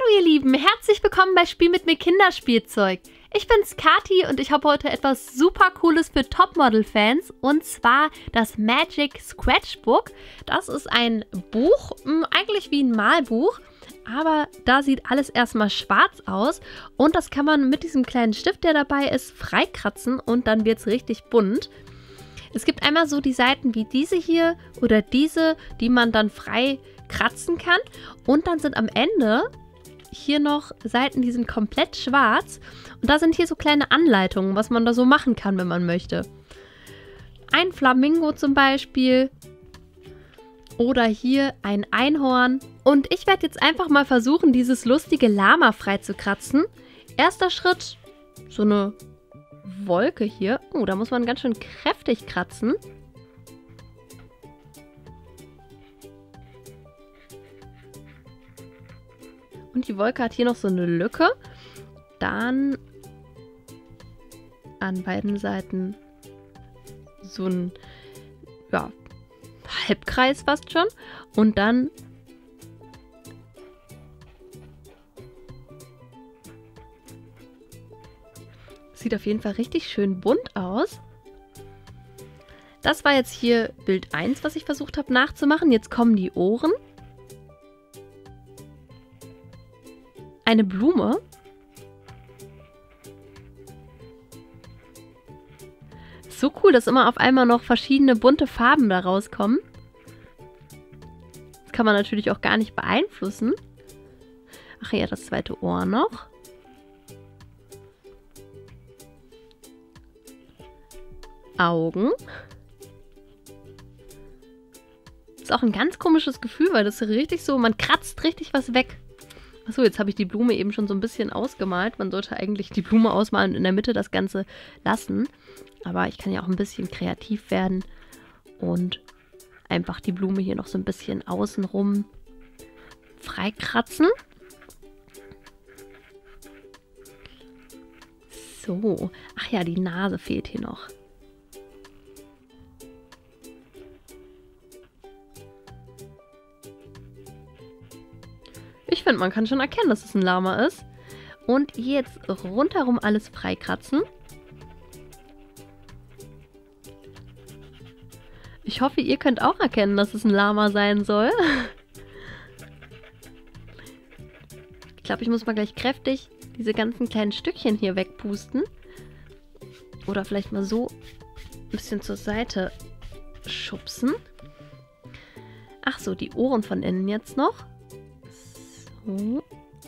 ihr Lieben, herzlich willkommen bei Spiel mit mir Kinderspielzeug. Ich bin's Kathi und ich habe heute etwas super Cooles für Topmodel-Fans und zwar das Magic Scratchbook. Das ist ein Buch, eigentlich wie ein Malbuch, aber da sieht alles erstmal schwarz aus und das kann man mit diesem kleinen Stift, der dabei ist, freikratzen und dann wird's richtig bunt. Es gibt einmal so die Seiten wie diese hier oder diese, die man dann frei kratzen kann und dann sind am Ende hier noch Seiten, die sind komplett schwarz und da sind hier so kleine Anleitungen, was man da so machen kann, wenn man möchte. Ein Flamingo zum Beispiel oder hier ein Einhorn und ich werde jetzt einfach mal versuchen, dieses lustige Lama frei zu kratzen. Erster Schritt, so eine Wolke hier. Oh, da muss man ganz schön kräftig kratzen. Und die Wolke hat hier noch so eine Lücke. Dann an beiden Seiten so ein Halbkreis fast schon. Und dann sieht auf jeden Fall richtig schön bunt aus. Das war jetzt hier Bild 1, was ich versucht habe nachzumachen. Jetzt kommen die Ohren. Eine Blume. So cool, dass immer auf einmal noch verschiedene bunte Farben da rauskommen. Das kann man natürlich auch gar nicht beeinflussen. Ach ja, das zweite Ohr noch. Augen. Ist auch ein ganz komisches Gefühl, weil das richtig so, man kratzt richtig was weg. Achso, jetzt habe ich die Blume eben schon so ein bisschen ausgemalt. Man sollte eigentlich die Blume ausmalen und in der Mitte das Ganze lassen. Aber ich kann ja auch ein bisschen kreativ werden und einfach die Blume hier noch so ein bisschen außenrum freikratzen. So, ach ja, die Nase fehlt hier noch. Ich finde, man kann schon erkennen, dass es ein Lama ist. Und jetzt rundherum alles freikratzen. Ich hoffe, ihr könnt auch erkennen, dass es ein Lama sein soll. Ich glaube, ich muss mal gleich kräftig diese ganzen kleinen Stückchen hier wegpusten. Oder vielleicht mal so ein bisschen zur Seite schubsen. Ach so, die Ohren von innen jetzt noch. So.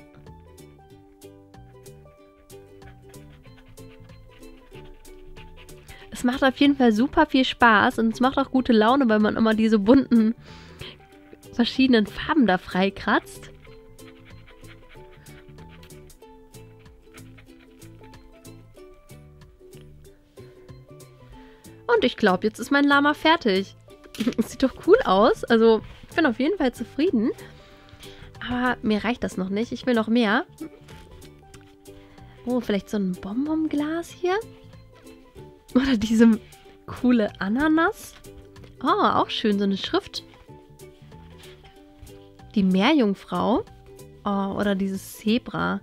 Es macht auf jeden Fall super viel Spaß und es macht auch gute Laune, weil man immer diese bunten, verschiedenen Farben da freikratzt. Und ich glaube, jetzt ist mein Lama fertig. Es sieht doch cool aus. Also, ich bin auf jeden Fall zufrieden. Aber mir reicht das noch nicht. Ich will noch mehr. Oh, vielleicht so ein Bonbonglas hier. Oder diese coole Ananas. Oh, auch schön, so eine Schrift. Die Meerjungfrau. Oh, oder dieses Zebra.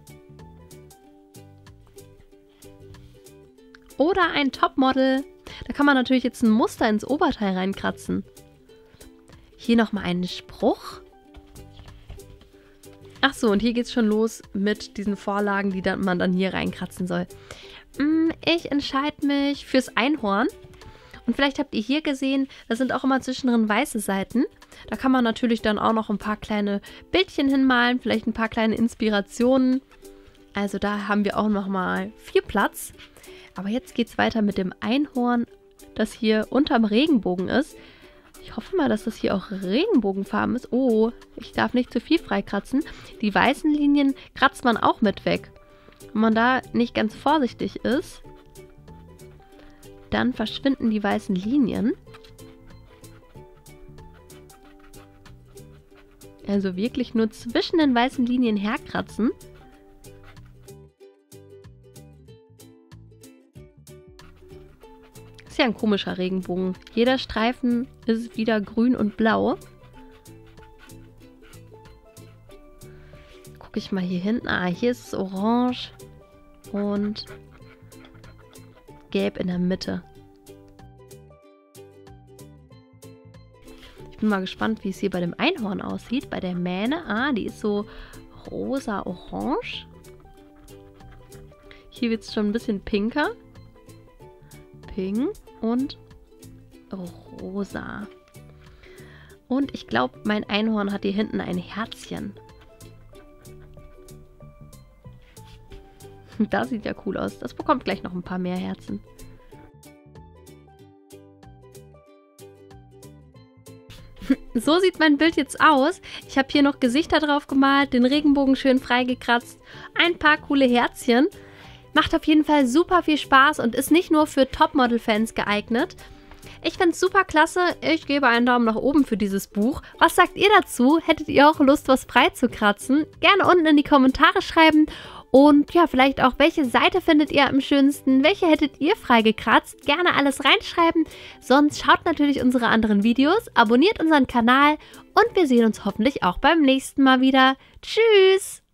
Oder ein Topmodel. Da kann man natürlich jetzt ein Muster ins Oberteil reinkratzen. Hier nochmal einen Spruch. Ach so, und hier geht's schon los mit diesen Vorlagen, die man dann hier reinkratzen soll. Ich entscheide mich fürs Einhorn. Und vielleicht habt ihr hier gesehen, da sind auch immer zwischendrin weiße Seiten. Da kann man natürlich dann auch noch ein paar kleine Bildchen hinmalen, vielleicht ein paar kleine Inspirationen. Also da haben wir auch nochmal viel Platz. Aber jetzt geht's weiter mit dem Einhorn, das hier unterm Regenbogen ist. Ich hoffe mal, dass das hier auch Regenbogenfarben ist. Oh, ich darf nicht zu viel freikratzen. Die weißen Linien kratzt man auch mit weg. Wenn man da nicht ganz vorsichtig ist, dann verschwinden die weißen Linien. Also wirklich nur zwischen den weißen Linien herkratzen. Ist ja ein komischer Regenbogen. Jeder Streifen ist wieder grün und blau. gucke ich mal hier hinten. Ah, hier ist es orange und gelb in der Mitte. Ich bin mal gespannt, wie es hier bei dem Einhorn aussieht. Bei der Mähne. Ah, die ist so rosa-orange. Hier wird es schon ein bisschen pinker. Pink und rosa. Und ich glaube, mein Einhorn hat hier hinten ein Herzchen. Das sieht ja cool aus. Das bekommt gleich noch ein paar mehr Herzen. So sieht mein Bild jetzt aus. Ich habe hier noch Gesichter drauf gemalt, den Regenbogen schön freigekratzt, ein paar coole Herzchen. Macht auf jeden Fall super viel Spaß und ist nicht nur für Topmodel-Fans geeignet. Ich finde es super klasse. Ich gebe einen Daumen nach oben für dieses Buch. Was sagt ihr dazu? Hättet ihr auch Lust, was freizukratzen? Gerne unten in die Kommentare schreiben. Und ja, vielleicht auch, welche Seite findet ihr am schönsten? Welche hättet ihr freigekratzt? Gerne alles reinschreiben. Sonst schaut natürlich unsere anderen Videos, abonniert unseren Kanal und wir sehen uns hoffentlich auch beim nächsten Mal wieder. Tschüss!